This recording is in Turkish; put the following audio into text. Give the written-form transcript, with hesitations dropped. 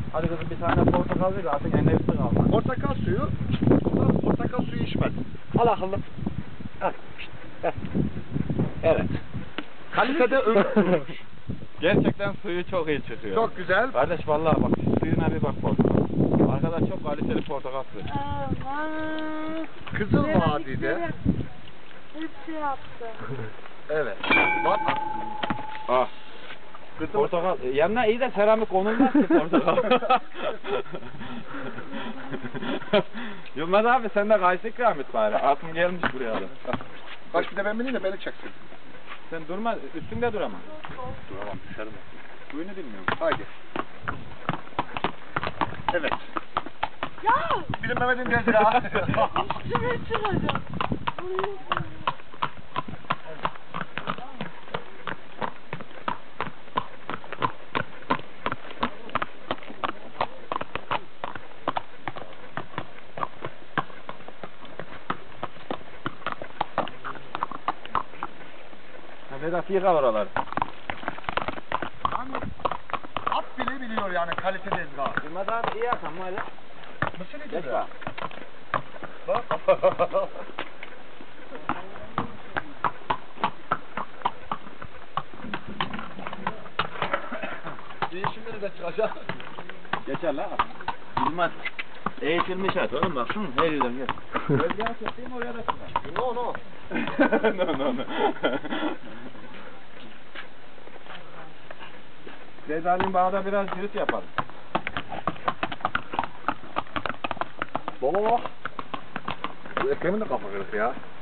Hadi kızım bir tane portakal ver artık enerjisi kalmaz. Portakal suyu, portakal suyu içmez. Al akıllı. Al. Evet. Kalitede ölçülmüş. Gerçekten suyu çok iyi çıkıyor. Çok güzel. Kardeş vallahi bak suyuna bir bak portakal. Arkadaş çok kaliteli portakal suyu. Aman. Kızıl Vadide. Hepsi yaptı. Evet. Bak. Ah. Portakal. Yanına iyi de seramik konulmaz ki portakal. Yılmaz abi sen de kayısı ikram et bari. Aklım gelmiş buraya da. Kaç bir de ben bineyim de beni çeksin. Sen durma, üstünde dur ama. Duramam, düşerim. Suyunu bilmiyorum. Haydi. Evet. Ya! Bizim Mehmet'in tezgahı. Üstüme çıkacağım. Vedat yıka oraları. Yani at bile biliyor yani kalite tezgahı. Yılmaz abi iyi atam öyle. Mısır Geç içi bak. Bak. Değişimleri de çıkacak. Geçer la. Yılmaz. Eğitilmiş at oğlum bak şunu her yerden gel. Gölgeye çekeyim oraya da çıkar. No. no. Zeyda'nın bağda biraz cirit yapalım. Baba bak. Ekremin de kafa kırık ya.